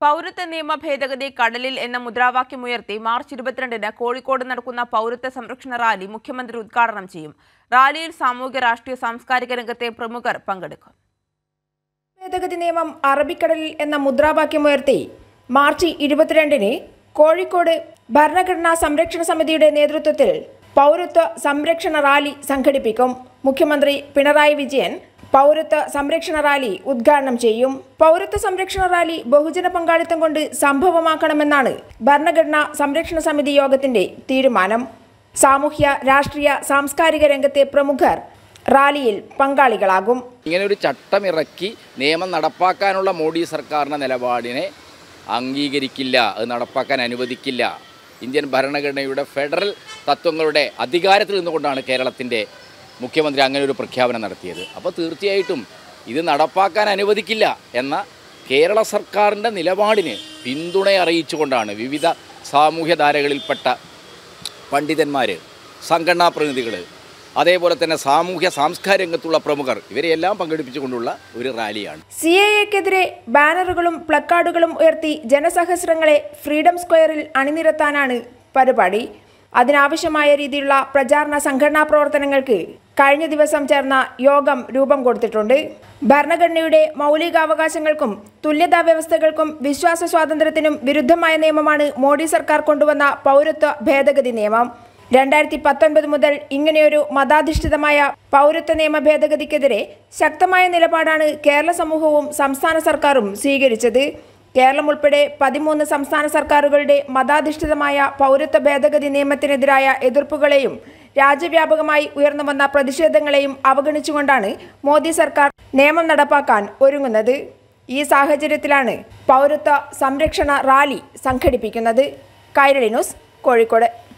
പൗരത്വ നിയമ ഭേദഗതി കടലിൽ എന്ന മുദ്രാവാക്യമുയർത്തി മാർച്ച് 22-ന് കോഴിക്കോട് നടക്കുന്ന പൗരത്വ സംരക്ഷണ റാലി മുഖ്യമന്ത്രി ഉദ്ഘാടനം ചെയ്യും. റാലിയിൽ സാമൂഹ്യ രാഷ്ട്രീയ സാംസ്കാരിക രംഗത്തെ പ്രമുഖർ പങ്കെടുക്കും. ഭേദഗതി നിയമം അറബിക്കടലിൽ എന്ന മുദ്രാവാക്യമുയർത്തി മാർച്ച് 22-ന് കോഴിക്കോട് ഭരണഘടനാ സംരക്ഷണ സമിതിയുടെ നേതൃത്വത്തിൽ പൗരത്വ സംരക്ഷണ റാലി സംഘടിപ്പിക്കും. മുഖ്യമന്ത്രി പിണറായി വിജയൻ പൗരത്വ സംരക്ഷണ റാലി ഉദ്ഘാടനം ചെയ്യും. പൗരത്വ സംരക്ഷണ റാലി ബഹുജന പങ്കാളിത്തം കൊണ്ട് സംഭവമാക്കണമെന്നാണ് ഭരണഘടനാ സംരക്ഷണ സമിതി യോഗത്തിന്റെ തീരുമാനം. സാമൂഹ്യ രാഷ്ട്രീയ സാംസ്കാരിക രംഗത്തെ പ്രമുഖർ റാലിയിൽ പങ്കാളികളാകും. ഇങ്ങനെ ഒരു ചട്ടമിറക്കി നിയമം നടപ്പാക്കാനുള്ള മോഡി സർക്കാരിന്റെ നിലപാടിനെ അംഗീകരിക്കില്ല, അത് നടപ്പാക്കാൻ അനുവദിക്കില്ല. ഇന്ത്യൻ ഭരണഘടനയുടെ ഫെഡറൽ തത്വങ്ങളുടെ അധികാരത്തിൽ നിന്നുകൊണ്ടാണ് കേരളത്തിൻ്റെ മുഖ്യമന്ത്രി അങ്ങനെ ഒരു പ്രഖ്യാപനം നടത്തിയത്. അപ്പോൾ തീർച്ചയായിട്ടും ഇത് നടപ്പാക്കാൻ അനുവദിക്കില്ല എന്ന കേരള സർക്കാരിൻ്റെ നിലപാടിന് പിന്തുണ അറിയിച്ചുകൊണ്ടാണ് വിവിധ സാമൂഹ്യ ധാരകളിൽപ്പെട്ട പണ്ഡിതന്മാർ, സംഘടനാ പ്രതിനിധികൾ, അതേപോലെ തന്നെ സാമൂഹ്യ സാംസ്കാരിക രംഗത്തുള്ള പ്രമുഖർ ഇവരെയെല്ലാം പങ്കെടുപ്പിച്ചുകൊണ്ടുള്ള ഒരു റാലിയാണ്. CAA-ക്കെതിരെ ബാനറുകളും പ്ലക്കാർഡുകളും ഉയർത്തി ജനസഹസ്രങ്ങളെ ഫ്രീഡം സ്ക്വയറിൽ അണിനിരത്താനാണ് പരിപാടി. അതിനാവശ്യമായ രീതിയിലുള്ള പ്രചാരണ സംഘടനാ പ്രവർത്തനങ്ങൾക്ക് കഴിഞ്ഞ ദിവസം ചേർന്ന യോഗം രൂപം കൊടുത്തിട്ടുണ്ട്. ഭരണഘടനയുടെ മൗലികാവകാശങ്ങൾക്കും തുല്യതാ വ്യവസ്ഥകൾക്കും വിശ്വാസ സ്വാതന്ത്ര്യത്തിനും വിരുദ്ധമായ നിയമമാണ് മോഡി സർക്കാർ കൊണ്ടുവന്ന പൗരത്വ ഭേദഗതി നിയമം. 2019 മുതൽ ഇങ്ങനെയൊരു മതാധിഷ്ഠിതമായ പൗരത്വ നിയമ ഭേദഗതിക്കെതിരെ ശക്തമായ നിലപാടാണ് കേരള സമൂഹവും സംസ്ഥാന സർക്കാരും സ്വീകരിച്ചത്. കേരളം ഉൾപ്പെടെ 13 സംസ്ഥാന സർക്കാരുകളുടെ മതാധിഷ്ഠിതമായ പൗരത്വ ഭേദഗതി നിയമത്തിനെതിരായ എതിർപ്പുകളെയും രാജ്യവ്യാപകമായി ഉയർന്നു വന്ന പ്രതിഷേധങ്ങളെയും അവഗണിച്ചുകൊണ്ടാണ് മോദി സർക്കാർ നിയമം നടപ്പാക്കാൻ ഒരുങ്ങുന്നത്. ഈ സാഹചര്യത്തിലാണ് പൗരത്വ സംരക്ഷണ റാലി സംഘടിപ്പിക്കുന്നത്. കൈരളി ന്യൂസ്, കോഴിക്കോട്.